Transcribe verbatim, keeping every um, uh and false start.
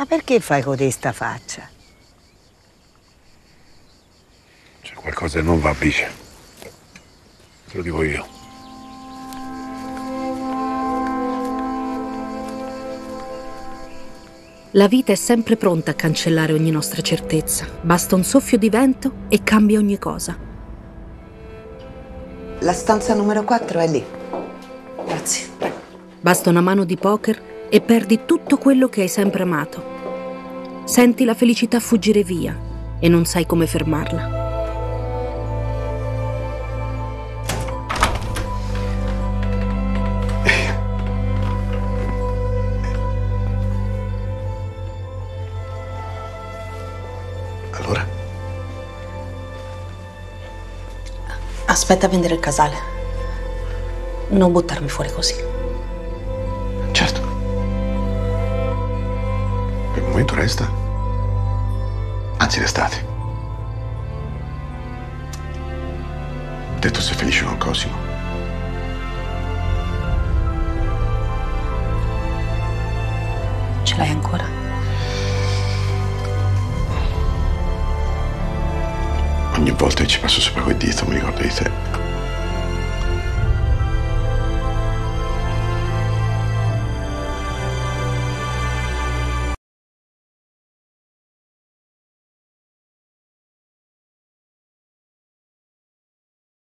Ma perché fai codesta faccia? C'è qualcosa che non va, Bice. Te lo dico io. La vita è sempre pronta a cancellare ogni nostra certezza. Basta un soffio di vento e cambia ogni cosa. La stanza numero quattro è lì. Grazie. Basta una mano di poker e perdi tutto quello che hai sempre amato. Senti la felicità fuggire via e non sai come fermarla. Allora? Aspetta a vendere il casale. Non buttarmi fuori così. Certo. Per il momento resta. Anzi, restate. Ho detto sei felice con Cosimo. Ce l'hai ancora? Ogni volta che ci passo sopra quel dito mi ricordo di te.